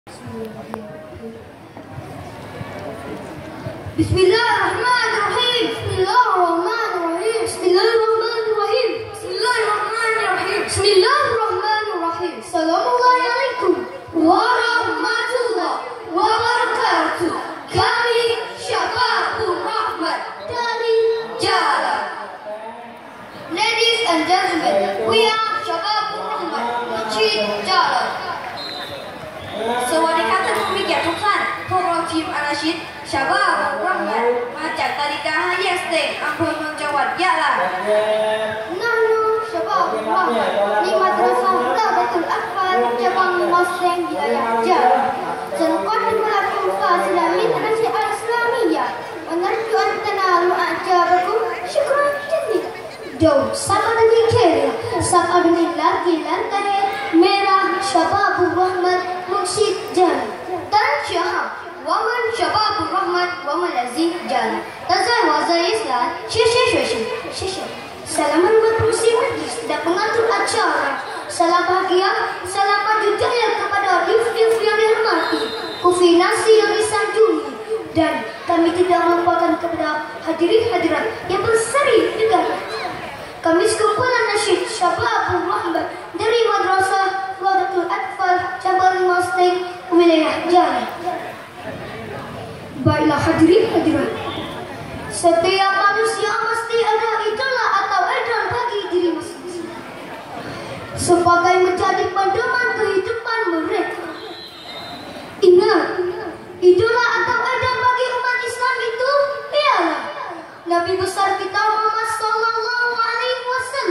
Bismillahirrahmanirrahim. Bismillahirrahmanirrahim. Bismillahirrahmanirrahim. Bismillahirrahmanirrahim. Bismillahirrahmanirrahim. Assalamualaikum warahmatullahi wabarakatuh. Kami Syababur Rahmat dari Jalan. Ladies and gentlemen, we are Syababur Rahmat Masjid Jalan. สวัสดีครับท่านผู้มีเกียรติทุกท่านพวกเราทีมอาราชิดชาวบ้านร่วมกันมาจากตาลิกา5 แยกสเต็กอำเภอเมืองจังหวัดยะลา Nahnu Syababur Rahmat di Madrasah Da'watul Atfal Cabang Mosreng Wilayah Jalan. Senuqaddim lakum fasilah min Rasyid Al-Islamiyah wa narju an tanalu a'jabakum syukran jazilan. Jauh sama dengan kira, sama dengan lagi lantai merah Syababur Rahmat Masjid Jalan. Dan syaham waman Syababur Rahmat waman lazim Jalan. Tazai wazai Islam, syekh. Salam hormat pengurusi majlis dan pengatur acara. Salam bahagia, salam maju jaya kepada div-div yang dihormati, kofinasi yang disanjungi, dan kami tidak melupakan kepada hadirin-hadirat yang berseri negara. Kami sekumpulan nasyid Syababur Rahmat dari Madrasah Da'watul Atfal Cabang Mosreng Wilayah Jalan. Baiklah hadirin-hadirat, setiap manusia mesti ada idola atau idol bagi diri masing-masing sebagai menjadi pedoman kehidupan mereka. Ingat, idola atau idol bagi umat Islam itu ialah Nabi besar kita Muhammad sallallahu alaihi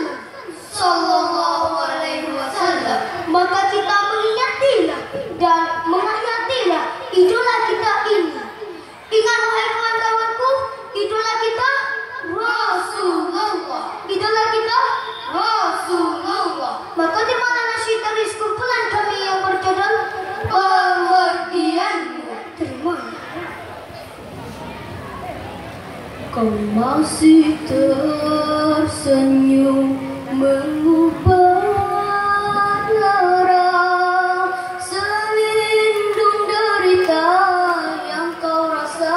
wasallam. Maka kita mengingatilah dan menghayatilah idola kita ini. Ingat wahai kawan-kawanku, idola kita Rasulullah. Idola kita Rasulullah. Maka di mana nasyid dari sekumpulan kami yang berjudul Pengertianmu. Terima. Kau masih tersenyum mengubat lara selindung derita yang kau rasa.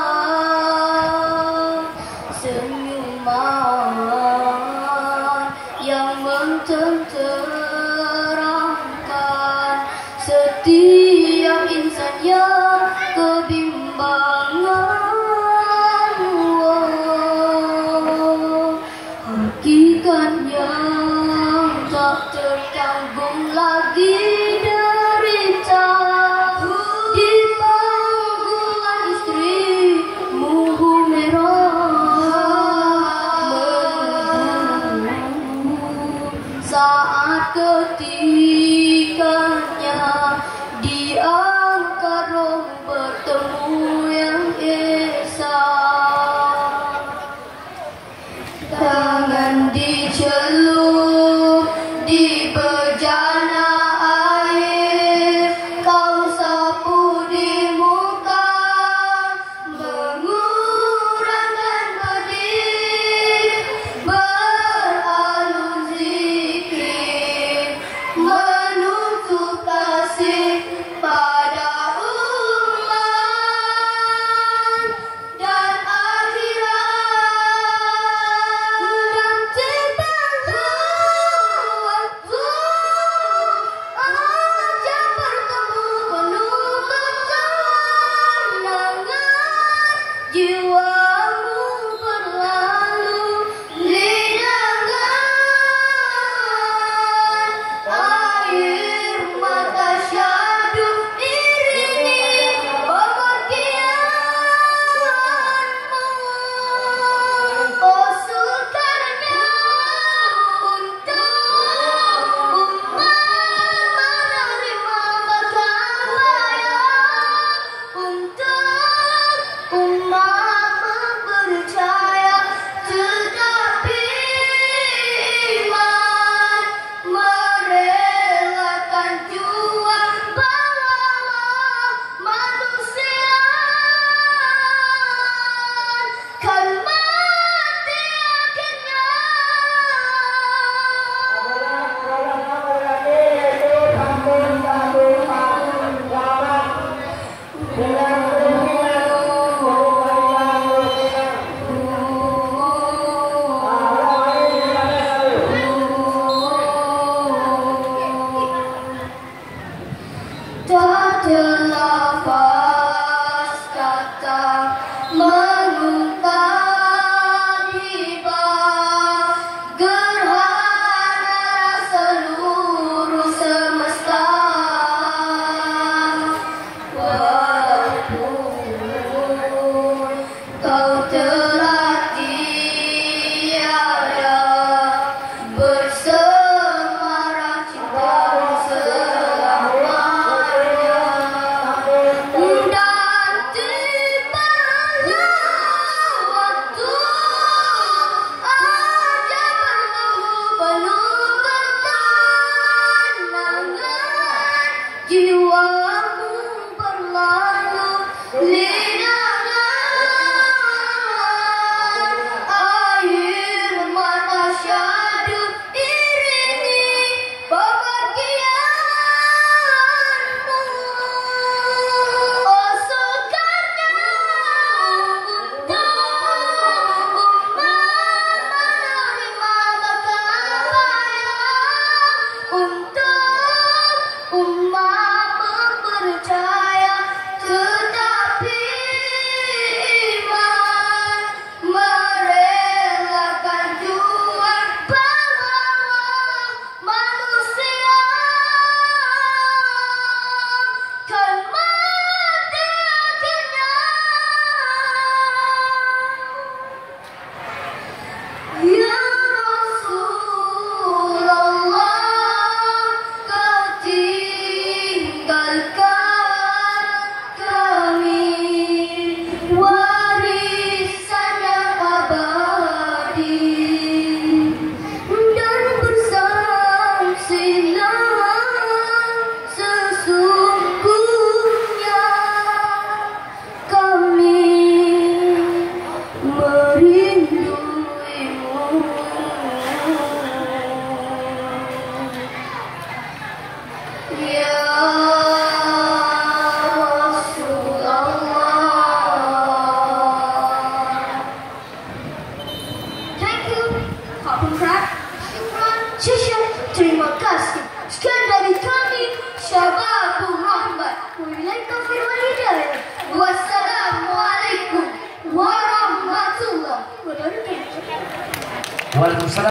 Senyuman yang mententeramkan setiap insan yang kebimbangan. Hakikat yang tak tertanggung lagi derita di pangkuan istri muhu merah menubuhmu saat ketikanya diangkat roh Tak terlepas kata mengungkap tiba gerhana seluruh semesta. Walaupun kau telah tiada bersama cintamu selamanya. Dan tibalah waktu aja penuh kenangan, jiwamu berlalu linangan, air mata syahdu iringi pemergianmu. Oh segarnya untuk menerima kekayaan, untuk umat mempercaya, tetapi iman merelakan juang pahlawan manusia kan mati akhirnya. Ya Rasulullah, kau tinggalkan kami warisan yang abadi, dan bersaksilah sesungguhnya kami merinduimu. Ya Rasulullah. Thank you. ขอบคุณครับ Syukran. Syukran. Terima kasih. Sekian dari kami Syababur Rahmat. Wabillahi taufiq wal hidayah. Wassalamualaikum warahmatullahi wabarakatuh. Waalaikumsalam.